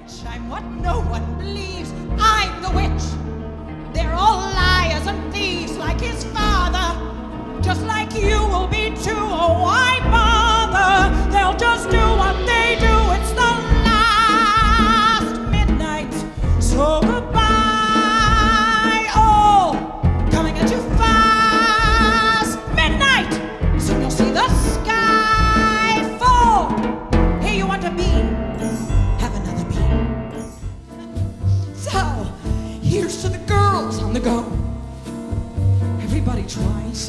witch. I'm what no one believes. I'm the witch. They're all liars and thieves like his father. Just like you will be too. Oh, why bother? They'll just do what they do. It's the last midnight. So goodbye. Oh, coming at you fast. Midnight. Soon you'll see the sky fall. Here you want a bean. Have another bean. So, here's to the girls on the go. Everybody tries.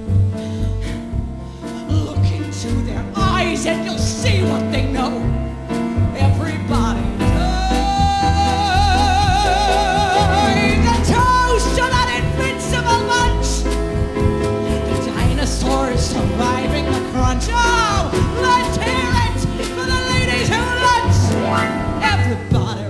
Look into their eyes and you'll see what they know. Everybody tries. A toast to that invincible bunch. The dinosaurs surviving the crunch. Oh, let's hear it for the ladies who lunch. Everybody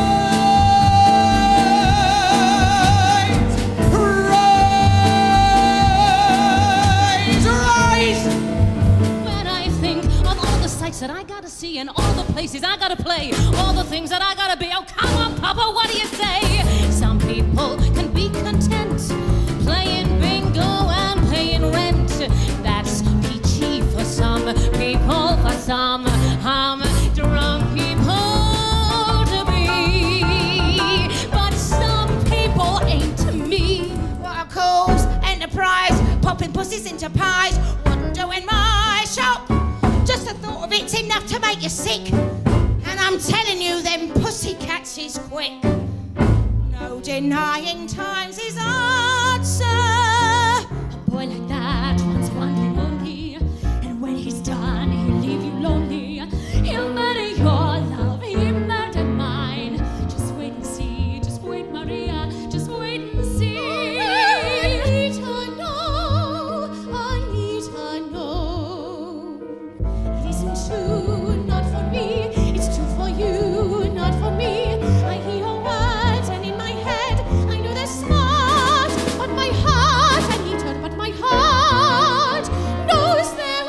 that I gotta see and all the places I gotta play, all the things that I gotta be. Oh, come on, Papa, what do you say? Some people can be content playing bingo and paying rent. That's peachy for some people, for some drunk people to be. But some people ain't to me. What a cause, enterprise, popping pussies into pies. Wouldn't do in my shop. Just the thought of it's enough to make you sick. And I'm telling you, them pussycats is quick. No denying times his answer. A boy like that wants one thing only, and when he's done, he'll leave you lonely. He'll murder your love, he'll murder mine. Just wait and see, just wait, Maria, just wait and see. Not for me, it's true for you, not for me. I hear your words and in my head I know they're smart, but my heart, I need her, but my heart knows they're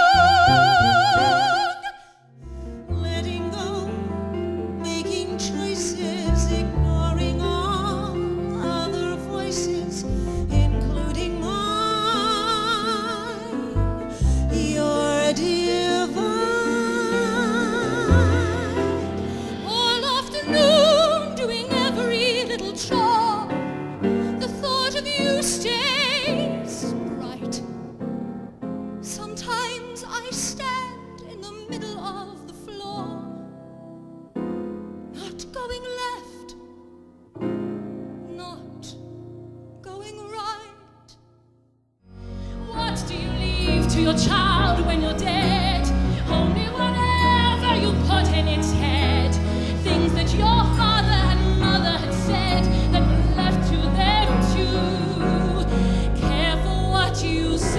wrong. Letting go, making choices, ignoring all other voices, including mine. You're divine. Stays bright. Sometimes I stand in the middle of the floor, not going left, not going right. What do you leave to your child when you're dead? Only whatever you put in its head. Things that your father and mother had said that were left to them too. You say,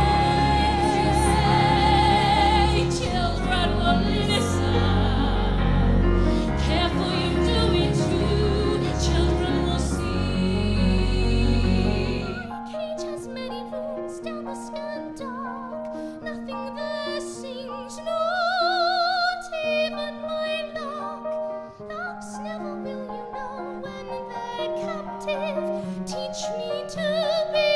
children will listen. Careful you do it too. Children will see. Cage has many rooms down the scan dark. Nothing there seems, not even my luck. Larks never will, you know, when they're captive. Teach me to be.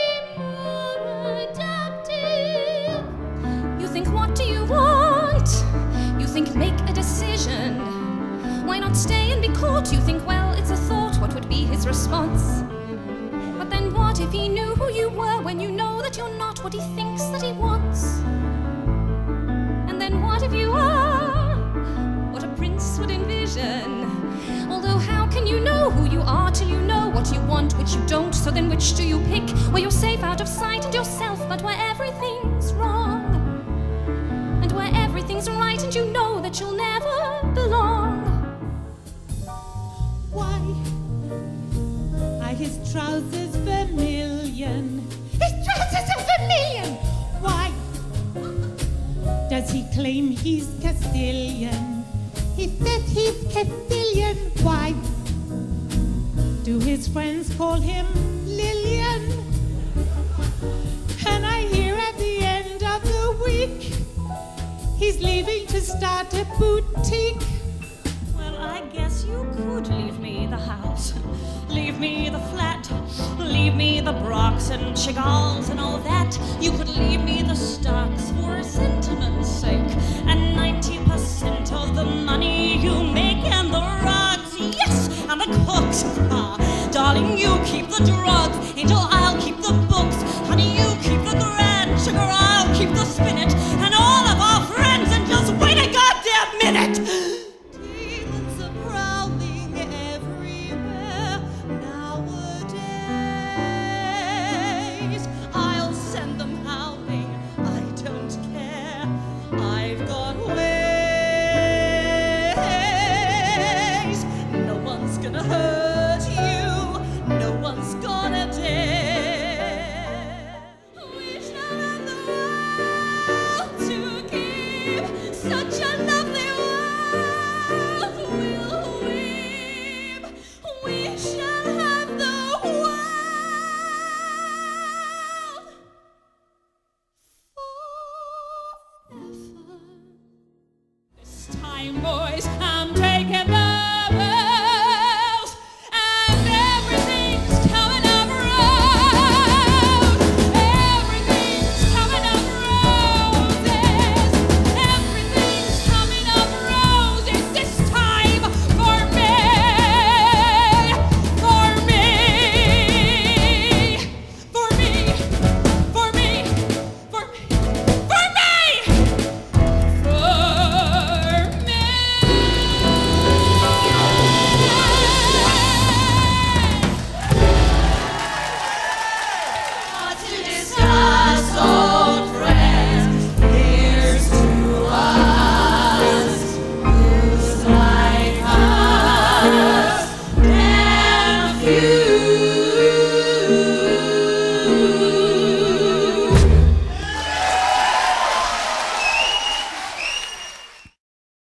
What do you want? You think make a decision. Why not stay and be caught? You think, well, it's a thought. What would be his response? But then what if he knew who you were when you know that you're not what he thinks that he wants? And then what if you are what a prince would envision? Although how can you know who you are till you know what you want, which you don't? So then which do you pick? Where you're safe out of sight and yourself, but where everything's wrong? Where everything's right and you know that you'll never belong. Why are his trousers vermilion? His trousers are vermilion! Why does he claim he's Castilian? He says he's Castilian. Why do his friends call him Lillian? And I hear at the end of the week he's leaving to start a boutique. Well, I guess you could leave me the house, leave me the flat, leave me the Brocs and Chigalls and all that. You could leave me the stocks for sentiment's sake, and 90% of the money you make, and the rugs, yes, and the cooks. Ah, darling, you keep the drugs, Angel, I'll keep the